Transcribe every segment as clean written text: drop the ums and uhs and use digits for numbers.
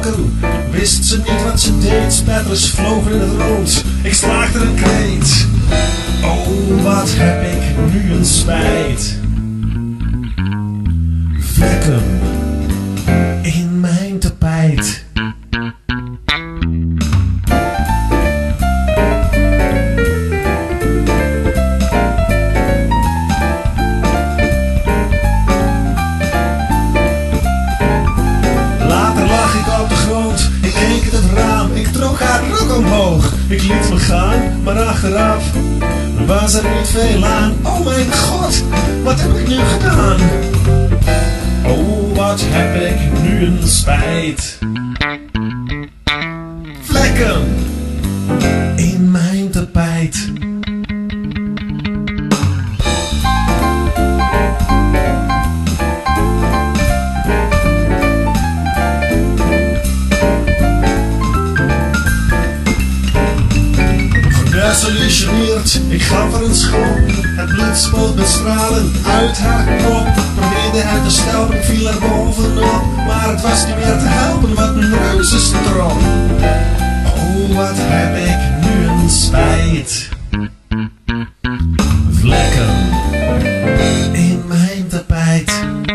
vlokken. Wist ze niet wat ze deed, spetters vlogen in het rond. Ik slaakte een kreet. Oh, wat heb ik nu een spijt. Vlekken in mijn tapijt. Later lag ik op de grond, ik keek uit het raam, ik trok haar rok omhoog. Ik liet me gaan, maar achteraf was er niet veel aan. Oh mijn god, wat heb ik nu gedaan? Oh, wat heb ik nu een spijt. Vlekken in mijn tapijt. Gedesillusioneerd, ik gaf haar een schop. Het bloed spoot met stralen uit haar kop. Probeerde haar te stelpen, viel er bovenop. Maar het was niet meer te helpen, wat een reuzenstrop. Oh, wat heb ik nu een spijt. Vlekken in mijn tapijt.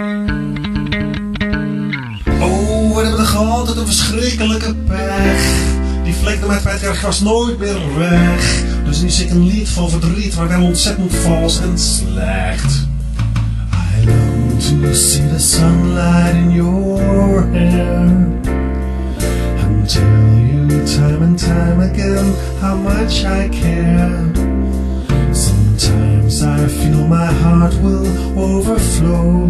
Oh, we hebben toch altijd een verschrikkelijke pech. Die vlek naar mijn tapijt was nooit meer weg. Dus nu zit een lied van verdriet, maar wel ontzettend vals en slecht. I long to see the sunlight in your hair, and tell you time and time again how much I care. Sometimes I feel my heart will overflow.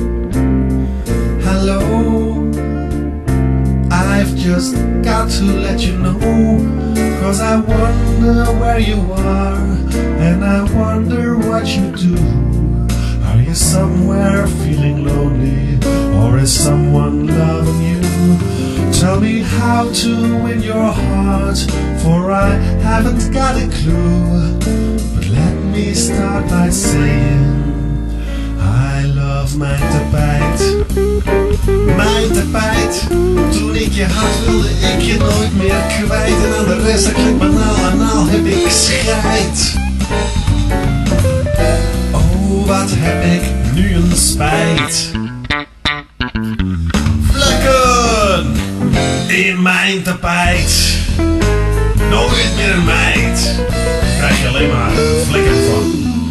Hello, I've just got to let you know, 'cause I wonder where you are, and I wonder what you do. Are you somewhere feeling lonely, or is someone loving you? Tell me how to win your heart, for I haven't got a clue. But let me start by saying I love mijn tapijt. Mijn tapijt. Toen ik je had, wilde ik je nooit meer kwijt. En aan de rest, dat klinkt banaal, anaal heb ik scheid. Oh, wat heb ik nu een spijt. Vlekken in mijn tapijt. Nooit meer een meid. Krijg je alleen maar vlekken van.